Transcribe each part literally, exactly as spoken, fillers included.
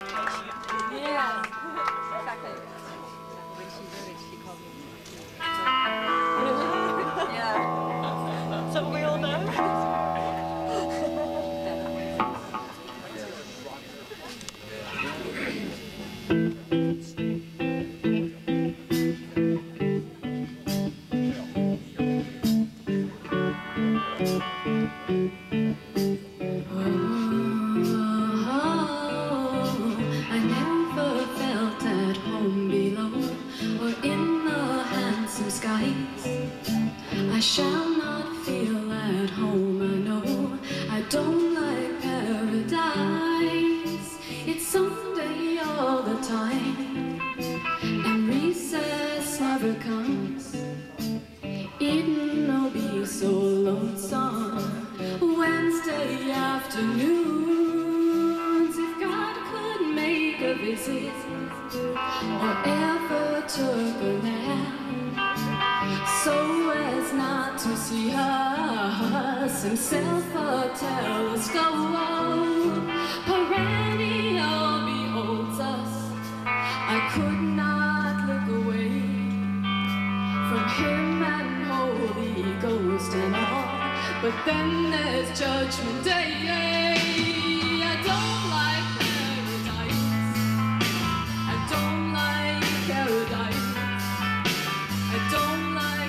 Yeah, exactly. When she wrote it, she called me. Yeah. So we all know. I shall not feel at home, I know. I don't like paradise. It's Sunday all the time, and recess never comes. It'll be so lonesome Wednesday afternoons. If God could make a visit or ever took a nap, so as not to see us himself a telescope, perennial beholds us. I could not look away from him and Holy Ghost and all, but then there's Judgment Day. I don't like paradise. I don't like paradise. I don't like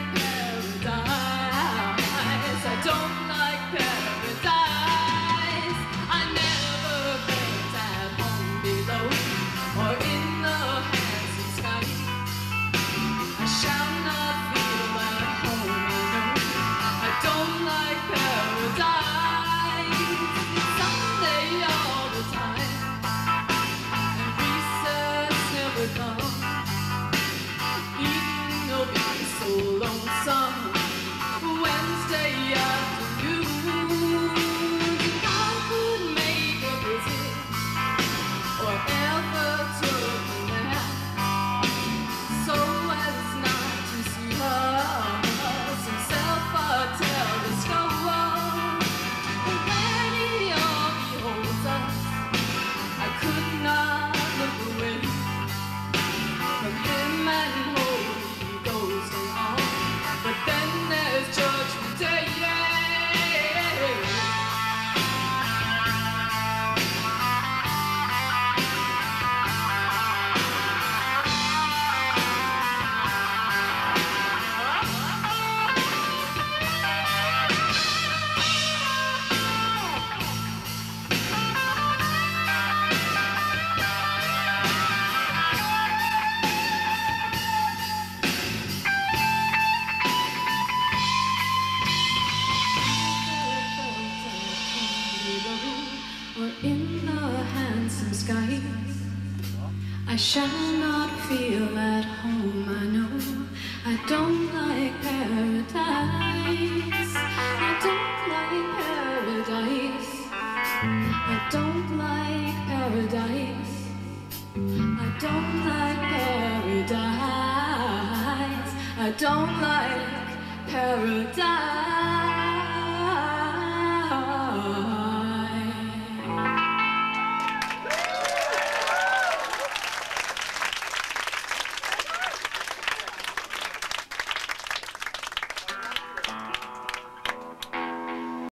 paradise. I don't like paradise. I never felt at home below or in the handsome sky. I shall not feel at home, I know. I don't like paradise. It's Sunday all the time, and recess never comes. It'll be so lonesome Wednesday afternoon. If I could make a visit or ever took a nap, so as not to see us himself a telescope, perennial beholds us. I could not look away from him and Holy Ghost and all, but then there's Judgment Day. Or in the handsome skies, I shall not feel at home, I know. I don't like paradise. I don't like paradise. I don't like paradise. I don't like paradise. I don't like paradise.